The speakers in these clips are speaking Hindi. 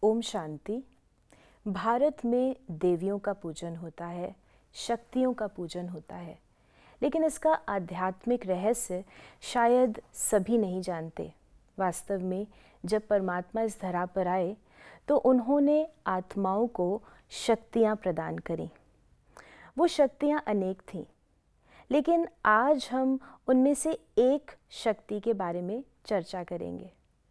ओम शांति। भारत में देवियों का पूजन होता है, शक्तियों का पूजन होता है, लेकिन इसका आध्यात्मिक रहस्य शायद सभी नहीं जानते। वास्तव में जब परमात्मा इस धरा पर आए तो उन्होंने आत्माओं को शक्तियाँ प्रदान करी। वो शक्तियाँ अनेक थीं, लेकिन आज हम उनमें से एक शक्ति के बारे में चर्चा करेंगे,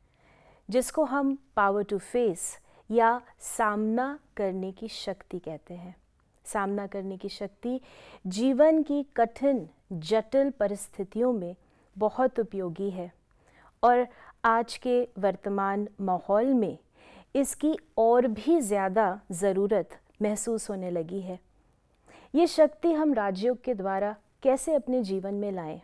जिसको हम पावर टू फेस या सामना करने की शक्ति कहते हैं। सामना करने की शक्ति जीवन की कठिन जटिल परिस्थितियों में बहुत उपयोगी है और आज के वर्तमान माहौल में इसकी और भी ज़्यादा ज़रूरत महसूस होने लगी है। ये शक्ति हम राजयोग के द्वारा कैसे अपने जीवन में लाएं,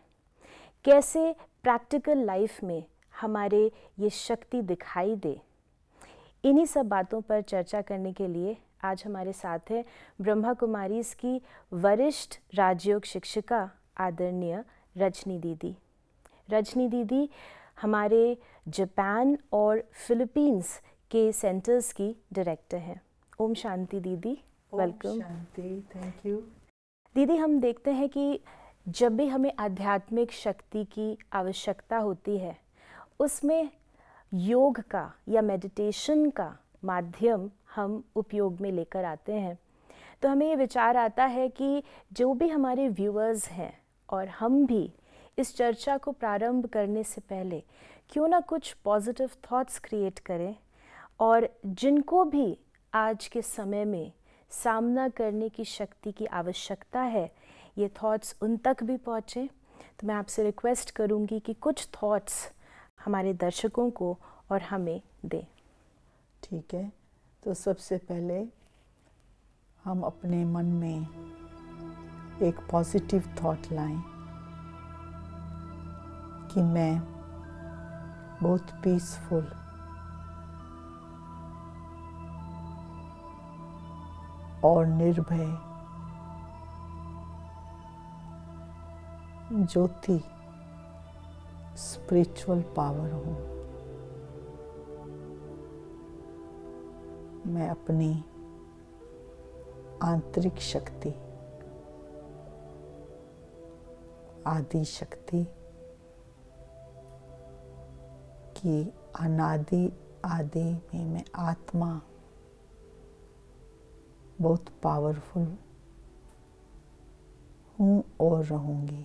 कैसे प्रैक्टिकल लाइफ में हमारे ये शक्ति दिखाई दे, इन्हीं सब बातों पर चर्चा करने के लिए आज हमारे साथ हैं ब्रह्मा कुमारीज़ की वरिष्ठ राजयोग शिक्षिका आदरणीय रजनी दीदी। रजनी दीदी हमारे जापान और फिलीपींस के सेंटर्स की डायरेक्टर हैं। ओम शांति दीदी, वेलकम। ओम शांति, थैंक यू। दीदी, हम देखते हैं कि जब भी हमें आध्यात्मिक शक्ति की आवश्यकता होती है, उसमें योग का या मेडिटेशन का माध्यम हम उपयोग में लेकर आते हैं। तो हमें ये विचार आता है कि जो भी हमारे व्यूअर्स हैं और हम भी इस चर्चा को प्रारंभ करने से पहले क्यों ना कुछ पॉजिटिव थॉट्स क्रिएट करें और जिनको भी आज के समय में सामना करने की शक्ति की आवश्यकता है, ये थॉट्स उन तक भी पहुँचें। तो मैं आपसे रिक्वेस्ट करूँगी कि कुछ थॉट्स हमारे दर्शकों को और हमें दें। ठीक है, तो सबसे पहले हम अपने मन में एक पॉजिटिव थॉट लाएं कि मैं बहुत पीसफुल और निर्भय ज्योति स्पिरिचुअल पावर हूँ। मैं अपनी आंतरिक शक्ति, आदि शक्ति की अनादि आदि में मैं आत्मा बहुत पावरफुल हूँ और रहूँगी।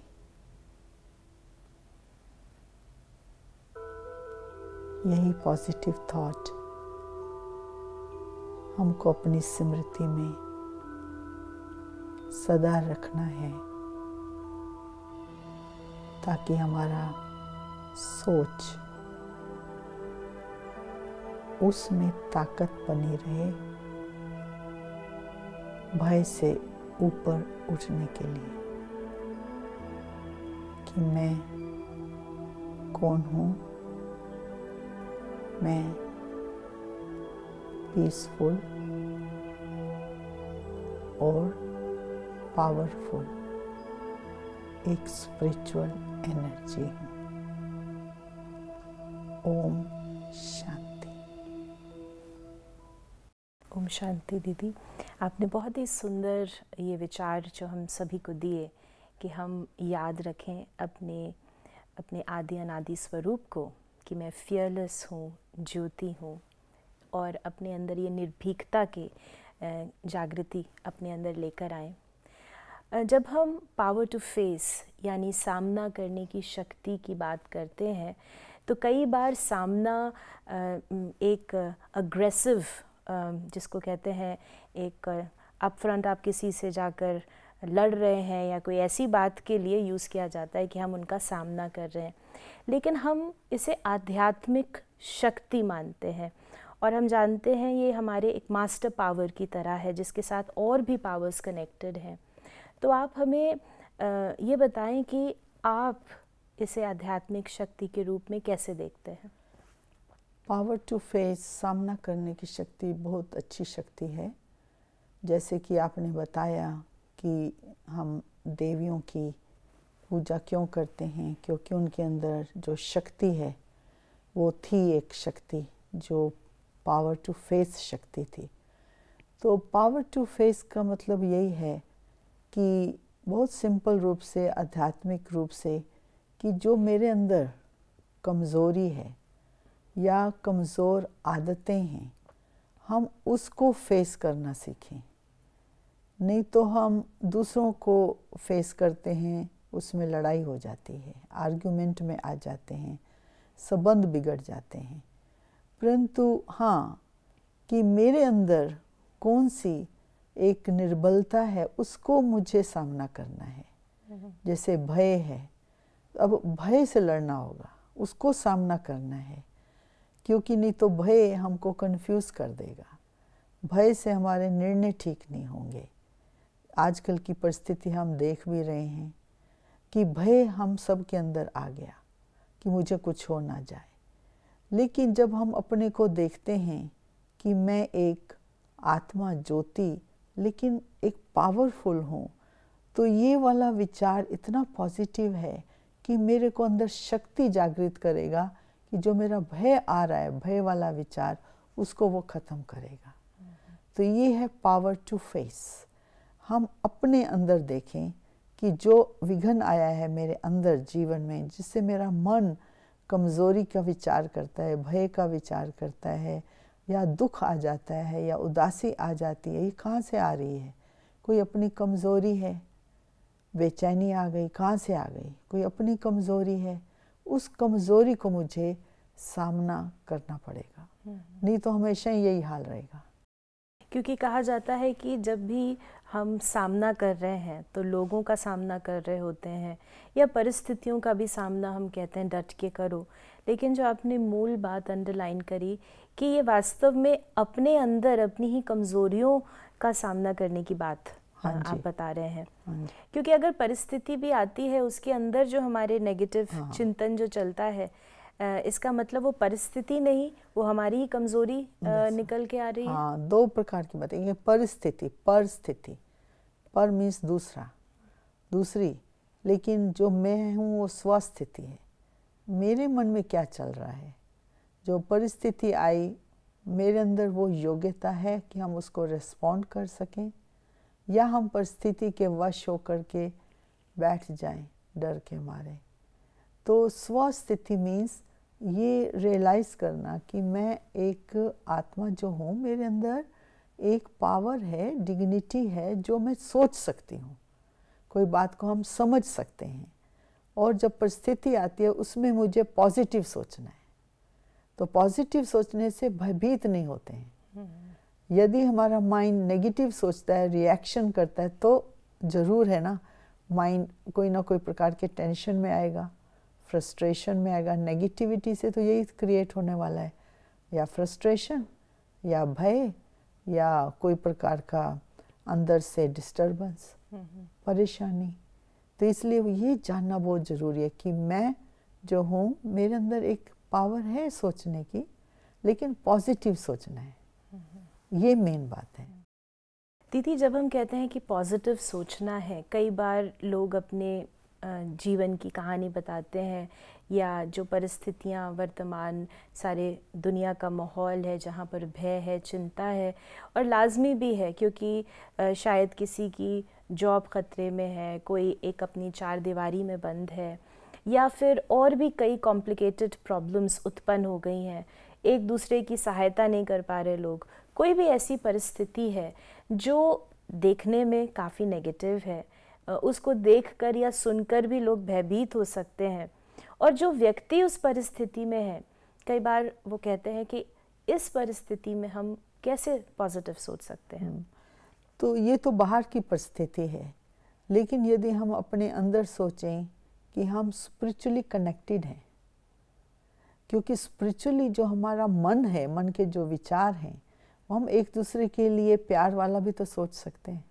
यही पॉजिटिव थॉट हमको अपनी स्मृति में सदा रखना है, ताकि हमारा सोच उसमें ताकत बनी रहे भय से ऊपर उठने के लिए कि मैं कौन हूँ। मैं पीसफुल और पावरफुल एक स्पिरिचुअल एनर्जी हूँ। ओम शांति। ओम शांति दीदी, आपने बहुत ही सुंदर ये विचार जो हम सभी को दिए कि हम याद रखें अपने आदि अनादि स्वरूप को, कि मैं फियरलेस हूँ, ज्योति हूँ, और अपने अंदर ये निर्भीकता के जागृति अपने अंदर लेकर आएं। जब हम पावर टू फेस यानी सामना करने की शक्ति की बात करते हैं, तो कई बार सामना एक अग्रेसिव, जिसको कहते हैं एक अप फ्रंट आप किसी से जाकर लड़ रहे हैं या कोई ऐसी बात के लिए यूज़ किया जाता है कि हम उनका सामना कर रहे हैं, लेकिन हम इसे आध्यात्मिक शक्ति मानते हैं और हम जानते हैं ये हमारे एक मास्टर पावर की तरह है जिसके साथ और भी पावर्स कनेक्टेड हैं। तो आप हमें ये बताएं कि आप इसे आध्यात्मिक शक्ति के रूप में कैसे देखते हैं? पावर टू फेस, सामना करने की शक्ति बहुत अच्छी शक्ति है। जैसे कि आपने बताया कि हम देवियों की पूजा क्यों करते हैं, क्योंकि उनके अंदर जो शक्ति है वो थी एक शक्ति जो पावर टू फेस शक्ति थी। तो पावर टू फेस का मतलब यही है कि बहुत सिंपल रूप से, आध्यात्मिक रूप से, कि जो मेरे अंदर कमज़ोरी है या कमज़ोर आदतें हैं, हम उसको फेस करना सीखें। नहीं तो हम दूसरों को फेस करते हैं, उसमें लड़ाई हो जाती है, आर्गुमेंट में आ जाते हैं, संबंध बिगड़ जाते हैं। परंतु हाँ, कि मेरे अंदर कौन सी एक निर्बलता है, उसको मुझे सामना करना है। जैसे भय है, अब भय से लड़ना होगा, उसको सामना करना है, क्योंकि नहीं तो भय हमको कंफ्यूज कर देगा। भय से हमारे निर्णय ठीक नहीं होंगे। आजकल की परिस्थिति हम देख भी रहे हैं कि भय हम सब के अंदर आ गया कि मुझे कुछ हो ना जाए। लेकिन जब हम अपने को देखते हैं कि मैं एक आत्मा ज्योति, लेकिन एक पावरफुल हूँ, तो ये वाला विचार इतना पॉजिटिव है कि मेरे को अंदर शक्ति जागृत करेगा कि जो मेरा भय आ रहा है, भय वाला विचार, उसको वो ख़त्म करेगा। तो ये है पावर टू फेस। हम अपने अंदर देखें कि जो विघ्न आया है मेरे अंदर जीवन में, जिससे मेरा मन कमज़ोरी का विचार करता है, भय का विचार करता है, या दुख आ जाता है, या उदासी आ जाती है, ये कहाँ से आ रही है? कोई अपनी कमज़ोरी है, बेचैनी आ गई, कहाँ से आ गई? कोई अपनी कमज़ोरी है, उस कमज़ोरी को मुझे सामना करना पड़ेगा, नहीं तो हमेशा यही हाल रहेगा। क्योंकि कहा जाता है कि जब भी हम सामना कर रहे हैं तो लोगों का सामना कर रहे होते हैं या परिस्थितियों का भी सामना, हम कहते हैं डट के करो। लेकिन जो आपने मूल बात अंडरलाइन करी कि ये वास्तव में अपने अंदर अपनी ही कमज़ोरियों का सामना करने की बात आप बता रहे हैं। क्योंकि अगर परिस्थिति भी आती है, उसके अंदर जो हमारे नेगेटिव चिंतन जो चलता है, इसका मतलब वो परिस्थिति नहीं, वो हमारी ही कमज़ोरी निकल के आ रही है। हाँ, दो प्रकार की बातें। ये परिस्थिति, परिस्थिति, पर मीन्स दूसरा, दूसरी, लेकिन जो मैं हूँ वो स्वस्थिति है। मेरे मन में क्या चल रहा है, जो परिस्थिति आई, मेरे अंदर वो योग्यता है कि हम उसको रिस्पॉन्ड कर सकें, या हम परिस्थिति के वश होकर के बैठ जाएं डर के मारे। तो स्वस्थिति मीन्स ये रियलाइज़ करना कि मैं एक आत्मा जो हूँ, मेरे अंदर एक पावर है, डिग्निटी है, जो मैं सोच सकती हूँ, कोई बात को हम समझ सकते हैं। और जब परिस्थिति आती है उसमें मुझे पॉजिटिव सोचना है। तो पॉजिटिव सोचने से भयभीत नहीं होते हैं। यदि हमारा माइंड नेगेटिव सोचता है, रिएक्शन करता है, तो ज़रूर है ना, माइंड कोई ना कोई प्रकार के टेंशन में आएगा, फ्रस्ट्रेशन में आएगा। नेगेटिविटी से तो यही क्रिएट होने वाला है, या फ्रस्ट्रेशन, या भय, या कोई प्रकार का अंदर से डिस्टर्बेंस, परेशानी। तो इसलिए ये जानना बहुत ज़रूरी है कि मैं जो हूँ, मेरे अंदर एक पावर है सोचने की, लेकिन पॉजिटिव सोचना है, ये मेन बात है। दीदी, जब हम कहते हैं कि पॉजिटिव सोचना है, कई बार लोग अपने जीवन की कहानी बताते हैं, या जो परिस्थितियाँ वर्तमान सारे दुनिया का माहौल है, जहाँ पर भय है, चिंता है, और लाजमी भी है क्योंकि शायद किसी की जॉब ख़तरे में है, कोई एक अपनी चार दीवारी में बंद है, या फिर और भी कई कॉम्प्लिकेटेड प्रॉब्लम्स उत्पन्न हो गई हैं, एक दूसरे की सहायता नहीं कर पा रहे लोग। कोई भी ऐसी परिस्थिति है जो देखने में काफ़ी नेगेटिव है, उसको देखकर या सुनकर भी लोग भयभीत हो सकते हैं, और जो व्यक्ति उस परिस्थिति में है, कई बार वो कहते हैं कि इस परिस्थिति में हम कैसे पॉजिटिव सोच सकते हैं। तो ये तो बाहर की परिस्थिति है, लेकिन यदि हम अपने अंदर सोचें कि हम स्पिरिचुअली कनेक्टेड हैं, क्योंकि स्पिरिचुअली जो हमारा मन है, मन के जो विचार हैं, हम एक दूसरे के लिए प्यार वाला भी तो सोच सकते हैं।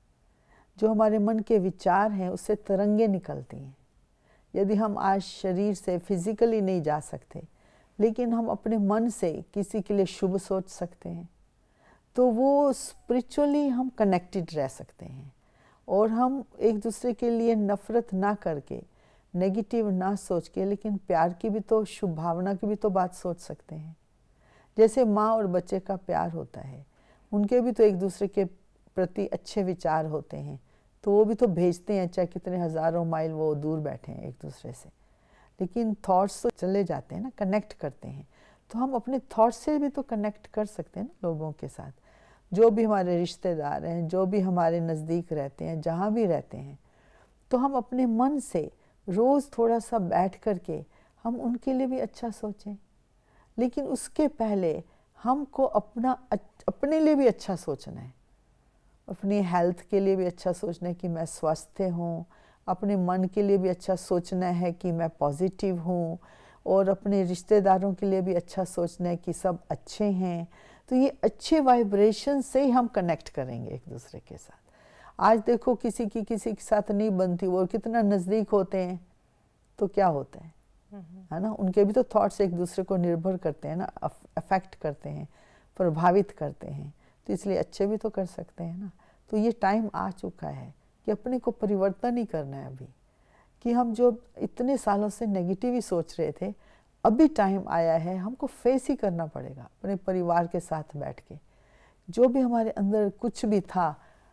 जो हमारे मन के विचार हैं, उससे तरंगे निकलती हैं। यदि हम आज शरीर से फिजिकली नहीं जा सकते, लेकिन हम अपने मन से किसी के लिए शुभ सोच सकते हैं, तो वो स्पिरिचुअली हम कनेक्टेड रह सकते हैं। और हम एक दूसरे के लिए नफ़रत ना करके, नेगेटिव ना सोच के, लेकिन प्यार की भी तो, शुभ भावना की भी तो बात सोच सकते हैं। जैसे माँ और बच्चे का प्यार होता है, उनके भी तो एक दूसरे के प्रति अच्छे विचार होते हैं, तो वो भी तो भेजते हैं, चाहे कितने हज़ारों माइल वो दूर बैठे हैं एक दूसरे से, लेकिन थॉट्स तो चले जाते हैं ना, कनेक्ट करते हैं। तो हम अपने थॉट्स से भी तो कनेक्ट कर सकते हैं ना लोगों के साथ, जो भी हमारे रिश्तेदार हैं, जो भी हमारे नज़दीक रहते हैं, जहाँ भी रहते हैं। तो हम अपने मन से रोज़ थोड़ा सा बैठ करके हम उनके लिए भी अच्छा सोचें, लेकिन उसके पहले हमको अपने लिए भी अच्छा सोचना है, अपनी हेल्थ के लिए भी अच्छा सोचना है कि मैं स्वस्थ हूँ, अपने मन के लिए भी अच्छा सोचना है कि मैं पॉजिटिव हूँ, और अपने रिश्तेदारों के लिए भी अच्छा सोचना है कि सब अच्छे हैं। तो ये अच्छे वाइब्रेशन से ही हम कनेक्ट करेंगे एक दूसरे के साथ। आज देखो किसी के साथ नहीं बनती, वो कितना नज़दीक होते हैं, तो क्या होता है ना, उनके भी तो थॉट्स एक दूसरे को निर्भर करते हैं ना, अफेक्ट करते हैं, प्रभावित करते हैं। तो इसलिए अच्छे भी तो कर सकते हैं ना। तो ये टाइम आ चुका है कि अपने को परिवर्तन ही करना है अभी, कि हम जो इतने सालों से नेगेटिव ही सोच रहे थे, अभी टाइम आया है हमको फेस ही करना पड़ेगा अपने परिवार के साथ बैठ के। जो भी हमारे अंदर कुछ भी था,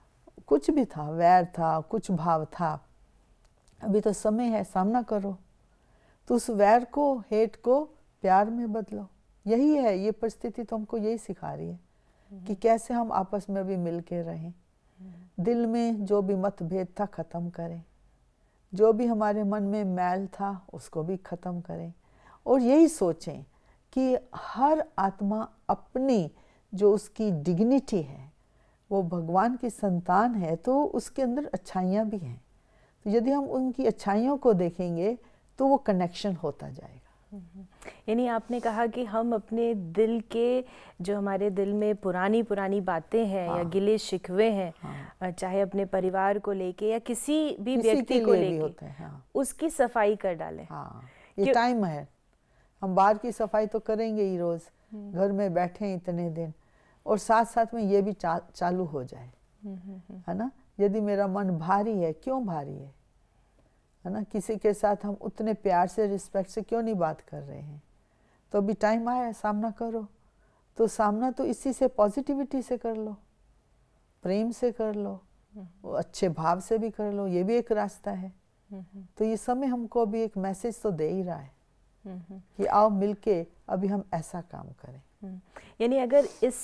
वैर था, कुछ भाव था, अभी तो समय है, सामना करो। तो उस वैर को, हेट को प्यार में बदलो। यही है, ये परिस्थिति तो हमको यही सिखा रही है कि कैसे हम आपस में भी मिल के रहें, दिल में जो भी मतभेद था ख़त्म करें, जो भी हमारे मन में मैल था उसको भी ख़त्म करें, और यही सोचें कि हर आत्मा अपनी जो उसकी डिग्निटी है, वो भगवान की संतान है, तो उसके अंदर अच्छाइयाँ भी हैं। तो यदि हम उनकी अच्छाइयों को देखेंगे तो वो कनेक्शन होता जाएगा। यानी आपने कहा कि हम अपने दिल के, जो हमारे दिल में पुरानी बातें हैं, या गिले शिकवे हैं, चाहे अपने परिवार को लेके या किसी भी व्यक्ति को लेके, उसकी सफाई कर डालें। ये टाइम है, हम बाहर की सफाई तो करेंगे ही रोज, घर में बैठे इतने दिन, और साथ साथ में ये भी चालू हो जाए, है ना। यदि मेरा मन भारी है, क्यों भारी है ना, किसी के साथ हम उतने प्यार से, रिस्पेक्ट से क्यों नहीं बात कर रहे हैं, तो अभी टाइम आया है, सामना करो। तो सामना तो इसी से, पॉजिटिविटी से कर लो, प्रेम से कर लो, अच्छे भाव से भी कर लो, ये भी एक रास्ता है। तो ये समय हमको अभी एक मैसेज तो दे ही रहा है कि आओ मिलके अभी हम ऐसा काम करें। यानी अगर इस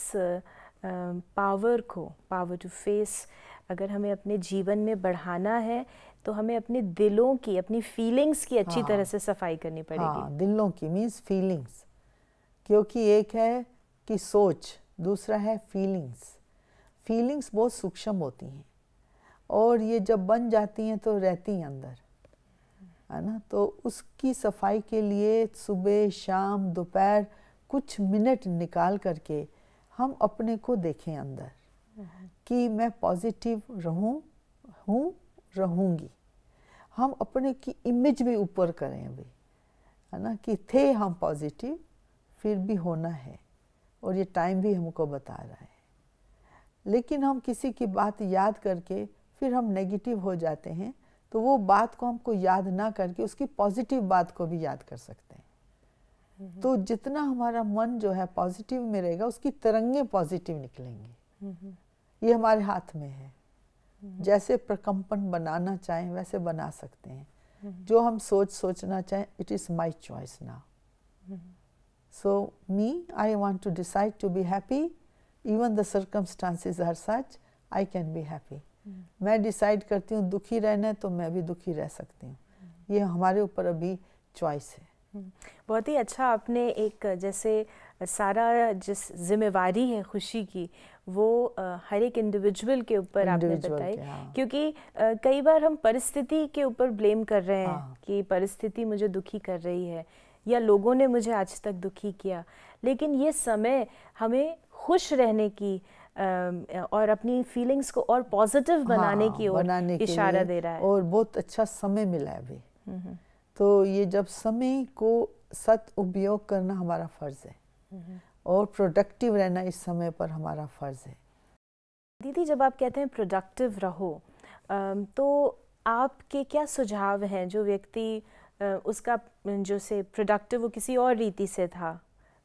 पावर टू फेस अगर हमें अपने जीवन में बढ़ाना है, तो हमें अपने दिलों की, अपनी फीलिंग्स की अच्छी तरह से सफाई करनी पड़ेगी। दिलों की मीन्स फीलिंग्स, क्योंकि एक है कि सोच, दूसरा है फीलिंग्स। फीलिंग्स बहुत सूक्ष्म होती हैं, और ये जब बन जाती हैं तो रहती हैं अंदर, है ना। तो उसकी सफाई के लिए सुबह, शाम, दोपहर कुछ मिनट निकाल करके हम अपने को देखें अंदर कि मैं पॉजिटिव रहूँगी। हम अपने की इमेज भी ऊपर करें अभी, है ना, कि थे हम पॉजिटिव, फिर भी होना है, और ये टाइम भी हमको बता रहा है। लेकिन हम किसी की बात याद करके फिर हम नेगेटिव हो जाते हैं, तो वो बात को हमको याद ना करके उसकी पॉजिटिव बात को भी याद कर सकते हैं। तो जितना हमारा मन जो है पॉजिटिव में रहेगा, उसकी तरंगे पॉजिटिव निकलेंगी। ये हमारे हाथ में है, जैसे प्रकंपन बनाना चाहें वैसे बना सकते हैं। जो हम सोचना चाहें, it is my choice now. So me, I want to decide to be happy, even the circumstances are such, I can be happy. मैं डिसाइड करती हूँ दुखी रहना है, तो मैं भी दुखी रह सकती हूँ। ये हमारे ऊपर अभी चॉइस है। बहुत ही अच्छा आपने एक, जैसे सारा जिस जिम्मेवारी है खुशी की, वो हर एक इंडिविजुअल के ऊपर आपने बताई। क्योंकि कई बार हम परिस्थिति के ऊपर ब्लेम कर रहे हैं कि परिस्थिति मुझे दुखी कर रही है, या लोगों ने मुझे आज तक दुखी किया। लेकिन ये समय हमें खुश रहने की और अपनी फीलिंग्स को और पॉजिटिव बनाने की ओर इशारा दे रहा है, और बहुत अच्छा समय मिला है अभी। तो ये जब समय को सद उपयोग करना हमारा फर्ज है, और प्रोडक्टिव रहना इस समय पर हमारा फर्ज है। दीदी, जब आप कहते हैं प्रोडक्टिव रहो, तो आपके क्या सुझाव हैं? जो व्यक्ति उसका जो से प्रोडक्टिव वो किसी और रीति से था,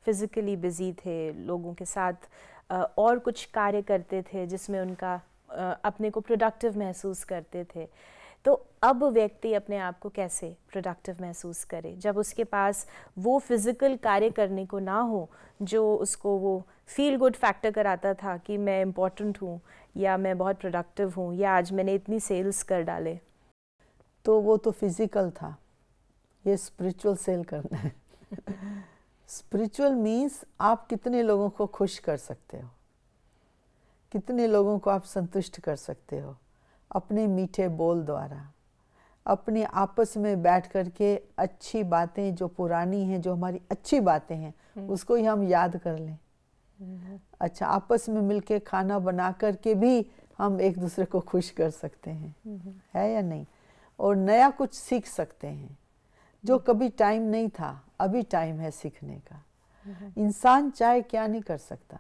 फिज़िकली बिज़ी थे, लोगों के साथ और कुछ कार्य करते थे जिसमें उनका अपने को प्रोडक्टिव महसूस करते थे, तो अब व्यक्ति अपने आप को कैसे प्रोडक्टिव महसूस करे जब उसके पास वो फिज़िकल कार्य करने को ना हो जो उसको वो फील गुड फैक्टर कराता था कि मैं इम्पोर्टेंट हूँ या मैं बहुत प्रोडक्टिव हूँ या आज मैंने इतनी सेल्स कर डाले। तो वो तो फिजिकल था, ये स्पिरिचुअल सेल करना है। स्पिरिचुअल मीन्स आप कितने लोगों को खुश कर सकते हो, कितने लोगों को आप संतुष्ट कर सकते हो अपने मीठे बोल द्वारा, अपने आपस में बैठ कर के अच्छी बातें जो पुरानी हैं, जो हमारी अच्छी बातें हैं उसको ही हम याद कर लें। अच्छा, आपस में मिलके खाना बना कर के भी हम एक दूसरे को खुश कर सकते हैं, है या नहीं? और नया कुछ सीख सकते हैं जो कभी टाइम नहीं था, अभी टाइम है सीखने का। इंसान चाहे क्या नहीं कर सकता,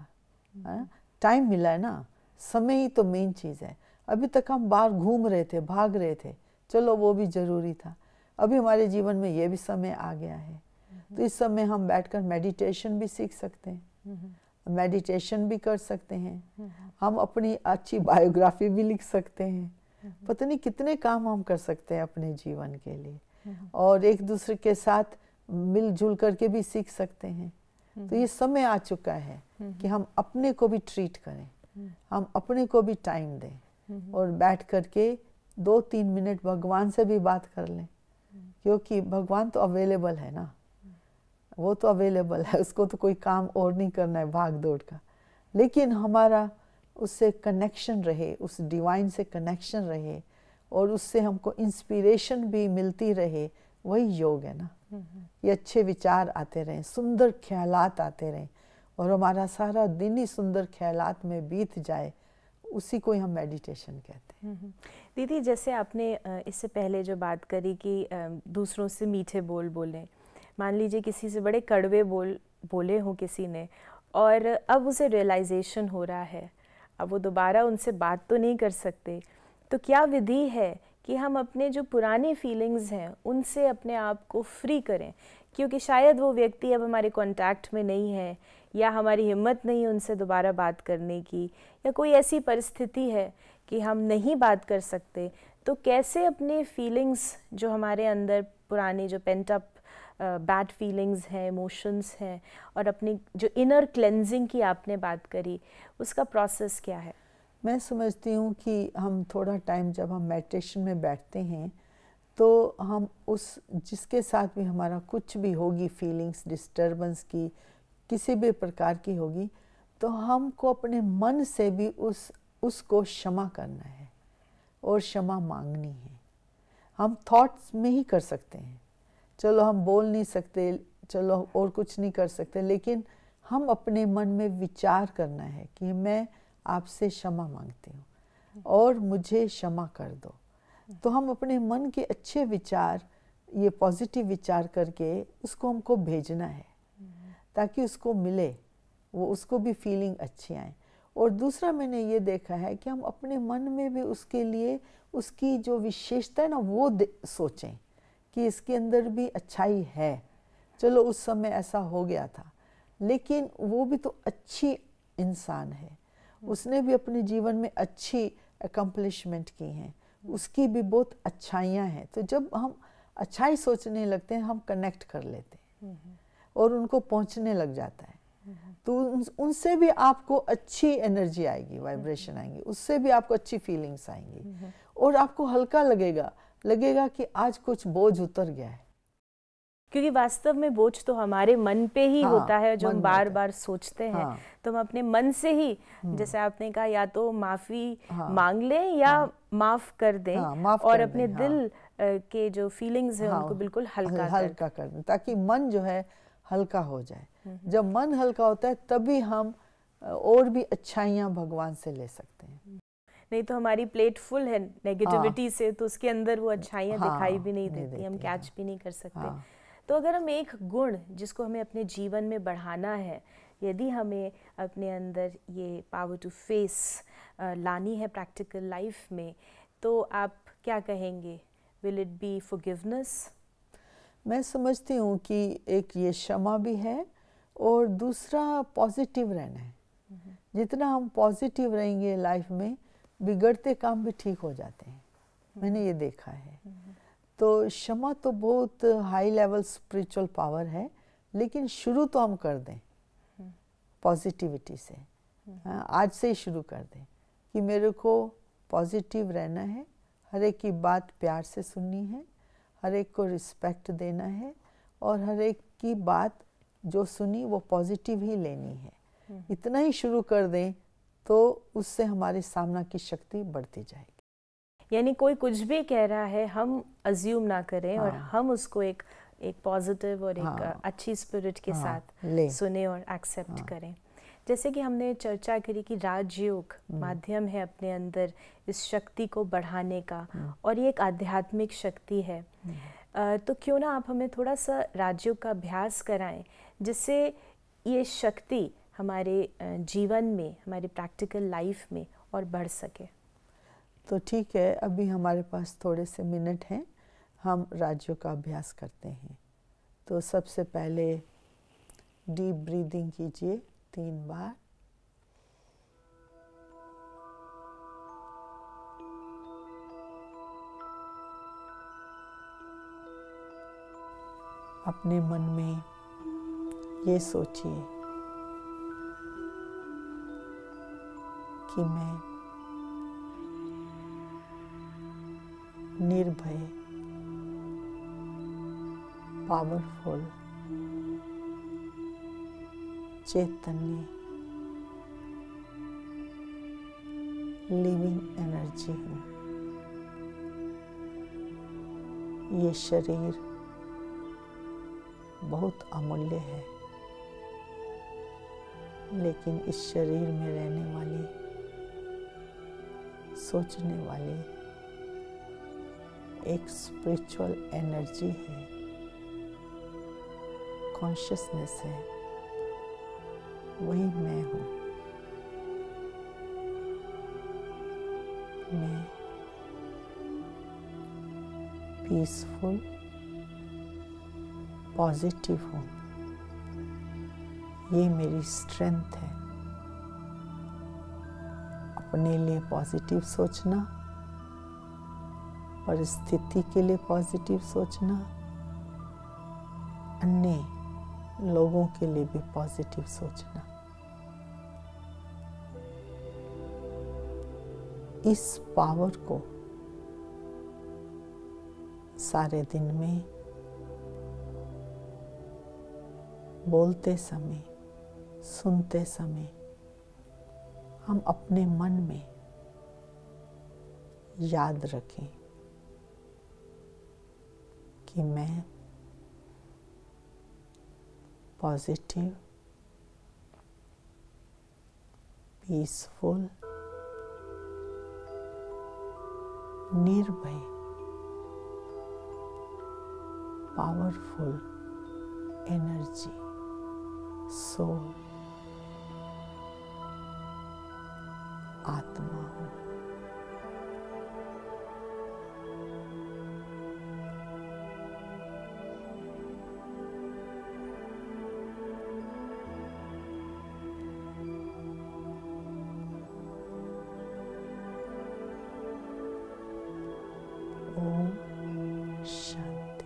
टाइम मिला है ना, समय ही तो मेन चीज़ है। अभी तक हम बाहर घूम रहे थे, भाग रहे थे, चलो वो भी ज़रूरी था। अभी हमारे जीवन में ये भी समय आ गया है, तो इस समय हम बैठकर मेडिटेशन भी सीख सकते हैं, मेडिटेशन भी कर सकते हैं, हम अपनी अच्छी बायोग्राफी भी लिख सकते हैं, पता नहीं कितने काम हम कर सकते हैं अपने जीवन के लिए, और एक दूसरे के साथ मिलजुल करके भी सीख सकते हैं। तो ये समय आ चुका है कि हम अपने को भी ट्रीट करें, हम अपने को भी टाइम दें और बैठ करके 2-3 मिनट भगवान से भी बात कर लें, क्योंकि भगवान तो अवेलेबल है ना, वो तो अवेलेबल है, उसको तो कोई काम और नहीं करना है भाग दौड़ का, लेकिन हमारा उससे कनेक्शन रहे, उस डिवाइन से कनेक्शन रहे और उससे हमको इंस्पिरेशन भी मिलती रहे, वही योग है ना। ये अच्छे विचार आते रहें, सुंदर ख्यालात आते रहें और हमारा सारा दिन ही सुंदर ख्यालात में बीत जाए, उसी को ही हम मेडिटेशन कहते हैं। दीदी, जैसे आपने इससे पहले जो बात करी कि दूसरों से मीठे बोल बोलें, मान लीजिए किसी से बड़े कड़वे बोले हों किसी ने और अब उसे रियलाइजेशन हो रहा है, अब वो दोबारा उनसे बात तो नहीं कर सकते, तो क्या विधि है कि हम अपने जो पुरानी फीलिंग्स हैं उनसे अपने आप को फ्री करें, क्योंकि शायद वो व्यक्ति अब हमारे कांटेक्ट में नहीं है या हमारी हिम्मत नहीं है उनसे दोबारा बात करने की, या कोई ऐसी परिस्थिति है कि हम नहीं बात कर सकते, तो कैसे अपने फीलिंग्स जो हमारे अंदर पुराने जो पेंट अप बैड फीलिंग्स हैं, इमोशंस हैं, और अपनी जो इनर क्लेंजिंग की आपने बात करी, उसका प्रोसेस क्या है? मैं समझती हूँ कि हम थोड़ा टाइम जब हम मेडिटेशन में बैठते हैं तो हम उस जिसके साथ भी हमारा कुछ भी होगी फीलिंग्स डिस्टर्बेंस की, किसी भी प्रकार की होगी, तो हमको अपने मन से भी उसको क्षमा करना है और क्षमा मांगनी है। हम थॉट्स में ही कर सकते हैं, चलो हम बोल नहीं सकते, चलो और कुछ नहीं कर सकते, लेकिन हम अपने मन में विचार करना है कि मैं आपसे क्षमा मांगती हूँ और मुझे क्षमा कर दो। तो हम अपने मन के अच्छे विचार, ये पॉजिटिव विचार करके उसको हमको भेजना है ताकि उसको मिले, वो उसको भी फीलिंग अच्छी आए। और दूसरा मैंने ये देखा है कि हम अपने मन में भी उसके लिए उसकी जो विशेषता है ना वो सोचें कि इसके अंदर भी अच्छाई है, चलो उस समय ऐसा हो गया था लेकिन वो भी तो अच्छी इंसान है, उसने भी अपने जीवन में अच्छी अकम्पलिशमेंट की हैं, उसकी भी बहुत अच्छाइयाँ हैं। तो जब हम अच्छाई सोचने लगते हैं हम कनेक्ट कर लेते हैं और उनको पहुंचने लग जाता है, तो उनसे भी आपको अच्छी एनर्जी आएगी, वाइब्रेशन आएंगी, उससे भी आपको अच्छी फीलिंग्स आएंगी और आपको हल्का लगेगा कि आज कुछ बोझ उतर गया है। क्योंकि वास्तव में बोझ तो हमारे मन पे ही होता है, जो हम बार बार सोचते हैं। तो हम अपने मन से ही, जैसे आपने कहा, या तो माफ़ी मांग लें या माफ़ कर दें और अपने दिल के जो फीलिंग्स हैं उनको बिल्कुल हल्का कर दें ताकि मन जो है हल्का हो जाए। जब मन हल्का होता है तभी हम और भी अच्छाइयाँ भगवान से ले सकते हैं। नहीं तो हमारी प्लेट फुल है नेगेटिविटी से, तो उसके अंदर वो अच्छाइयाँ दिखाई भी नहीं देती, हम कैच भी नहीं कर सकते। तो अगर हम एक गुण जिसको हमें अपने जीवन में बढ़ाना है, यदि हमें अपने अंदर ये पावर टू फेस लानी है प्रैक्टिकल लाइफ में, तो आप क्या कहेंगे? Will it be forgiveness? मैं समझती हूँ कि एक ये क्षमा भी है और दूसरा पॉजिटिव रहना है। जितना हम पॉजिटिव रहेंगे लाइफ में, बिगड़ते काम भी ठीक हो जाते हैं। मैंने ये देखा है। तो क्षमा तो बहुत हाई लेवल स्पिरिचुअल पावर है, लेकिन शुरू तो हम कर दें पॉजिटिविटी से। आज से ही शुरू कर दें कि मेरे को पॉजिटिव रहना है, हर एक की बात प्यार से सुननी है, हर एक को रिस्पेक्ट देना है, और हर एक की बात जो सुनी वो पॉजिटिव ही लेनी है। इतना ही शुरू कर दें तो उससे हमारी सामना की शक्ति बढ़ती जाएगी। यानी कोई कुछ भी कह रहा है हम अज्यूम ना करें, और हम उसको एक पॉजिटिव और एक अच्छी स्पिरिट के साथ सुने और एक्सेप्ट करें। जैसे कि हमने चर्चा करी कि राजयोग माध्यम है अपने अंदर इस शक्ति को बढ़ाने का, और ये एक आध्यात्मिक शक्ति है। तो क्यों ना आप हमें थोड़ा सा राजयोग का अभ्यास कराएं, जिससे ये शक्ति हमारे जीवन में, हमारी प्रैक्टिकल लाइफ में और बढ़ सके। तो ठीक है, अभी हमारे पास थोड़े से मिनट हैं, हम राजयोग का अभ्यास करते हैं। तो सबसे पहले डीप ब्रीदिंग कीजिए 3 बार। अपने मन में ये सोचिए कि मैं निर्भय, पावरफुल, चैतन्य, लिविंग एनर्जी हूँ। ये शरीर बहुत अमूल्य है, लेकिन इस शरीर में रहने वाली, सोचने वाली एक स्पिरिचुअल एनर्जी है, कॉन्शियसनेस है, वही मैं हूँ। मैं पीसफुल, पॉजिटिव हूँ। ये मेरी स्ट्रेंथ है। अपने लिए पॉजिटिव सोचना, परिस्थिति के लिए पॉजिटिव सोचना, अन्य लोगों के लिए भी पॉजिटिव सोचना। इस पावर को सारे दिन में बोलते समय, सुनते समय हम अपने मन में याद रखें कि मैं पॉजिटिव, पीसफुल, निर्भय, पावरफुल एनर्जी, सोल, आत्मा हूँ। ओम शांति।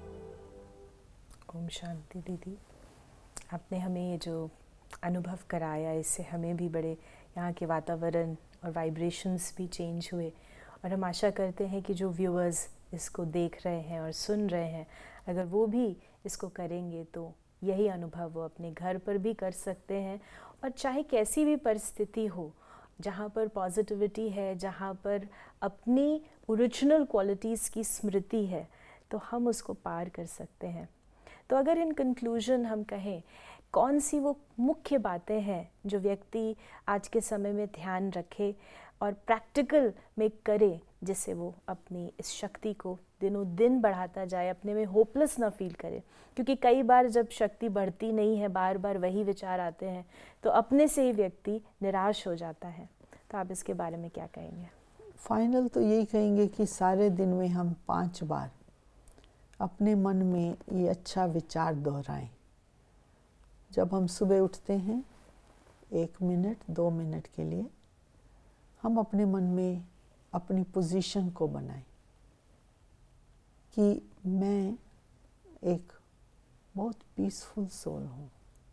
ओम शांति। दीदी, आपने हमें ये जो अनुभव कराया, इससे हमें भी बड़े यहाँ के वातावरण और वाइब्रेशंस भी चेंज हुए, और हम आशा करते हैं कि जो व्यूअर्स इसको देख रहे हैं और सुन रहे हैं, अगर वो भी इसको करेंगे तो यही अनुभव वो अपने घर पर भी कर सकते हैं। और चाहे कैसी भी परिस्थिति हो, जहाँ पर पॉजिटिविटी है, जहाँ पर अपनी ओरिजिनल क्वालिटीज़ की स्मृति है, तो हम उसको पार कर सकते हैं। तो अगर इन कंक्लूजन हम कहें, कौन सी वो मुख्य बातें हैं जो व्यक्ति आज के समय में ध्यान रखे और प्रैक्टिकल में करे, जिससे वो अपनी इस शक्ति को दिनों दिन बढ़ाता जाए, अपने में होपलेस ना फील करे? क्योंकि कई बार जब शक्ति बढ़ती नहीं है, बार बार वही विचार आते हैं, तो अपने से ही व्यक्ति निराश हो जाता है। तो आप इसके बारे में क्या कहेंगे? फाइनल तो यही कहेंगे कि सारे दिन में हम 5 बार अपने मन में ये अच्छा विचार दोहराएं जब हम सुबह उठते हैं 1 मिनट 2 मिनट के लिए हम अपने मन में अपनी पोजीशन को बनाएं कि मैं एक बहुत पीसफुल सोल हूँ।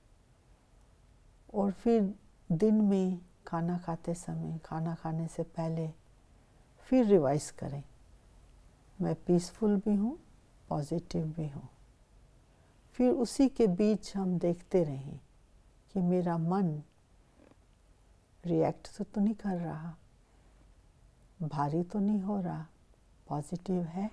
और फिर दिन में खाना खाते समय, खाना खाने से पहले फिर रिवाइज करें, मैं पीसफुल भी हूँ, पॉजिटिव भी हूँ। फिर उसी के बीच हम देखते रहें कि मेरा मन रिएक्ट तो नहीं कर रहा, भारी तो नहीं हो रहा, पॉजिटिव है।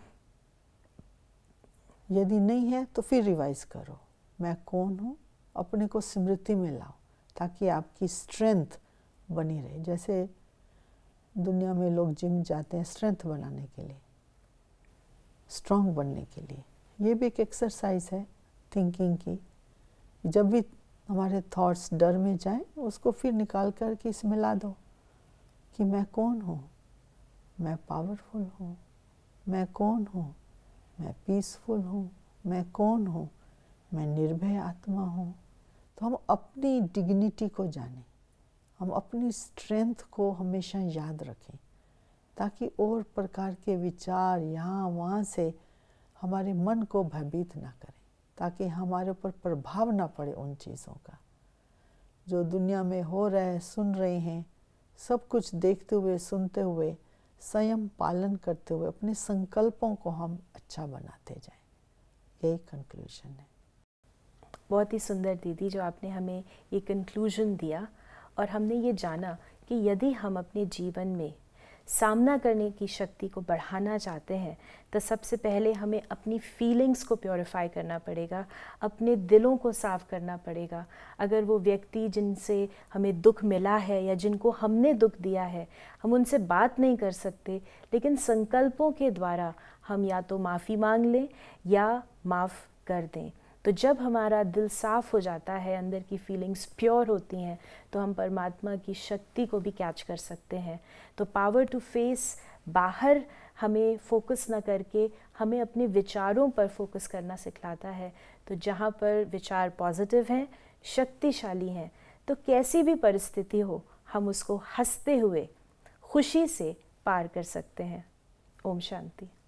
यदि नहीं है तो फिर रिवाइज करो, मैं कौन हूँ, अपने को स्मृति में लाओ ताकि आपकी स्ट्रेंथ बनी रहे। जैसे दुनिया में लोग जिम जाते हैं स्ट्रेंथ बनाने के लिए, स्ट्रांग बनने के लिए। ये भी एक एक्सरसाइज है थिंकिंग की। जब भी हमारे थॉट्स डर में जाएं, उसको फिर निकाल कर के इसमें ला दो कि मैं कौन हूँ, मैं पावरफुल हूँ, मैं कौन हूँ, मैं पीसफुल हूँ, मैं कौन हूँ, मैं निर्भय आत्मा हूँ। तो हम अपनी डिग्निटी को जानें, हम अपनी स्ट्रेंथ को हमेशा याद रखें ताकि और प्रकार के विचार यहाँ वहाँ से हमारे मन को भयभीत ना करें, ताकि हमारे ऊपर प्रभाव ना पड़े उन चीज़ों का जो दुनिया में हो रहा है। सुन रहे हैं, सब कुछ देखते हुए सुनते हुए संयम पालन करते हुए अपने संकल्पों को हम अच्छा बनाते जाएं। यही कंक्लूजन है। बहुत ही सुंदर दीदी जो आपने हमें ये कंक्लूजन दिया, और हमने ये जाना कि यदि हम अपने जीवन में सामना करने की शक्ति को बढ़ाना चाहते हैं तो सबसे पहले हमें अपनी फीलिंग्स को प्योरीफाई करना पड़ेगा, अपने दिलों को साफ करना पड़ेगा। अगर वो व्यक्ति जिनसे हमें दुख मिला है या जिनको हमने दुख दिया है, हम उनसे बात नहीं कर सकते, लेकिन संकल्पों के द्वारा हम या तो माफ़ी मांग लें या माफ़ कर दें। तो जब हमारा दिल साफ़ हो जाता है, अंदर की फीलिंग्स प्योर होती हैं, तो हम परमात्मा की शक्ति को भी कैच कर सकते हैं। तो पावर टू फेस बाहर हमें फोकस ना करके हमें अपने विचारों पर फोकस करना सिखलाता है। तो जहाँ पर विचार पॉजिटिव हैं, शक्तिशाली हैं, तो कैसी भी परिस्थिति हो हम उसको हंसते हुए खुशी से पार कर सकते हैं। ओम शांति।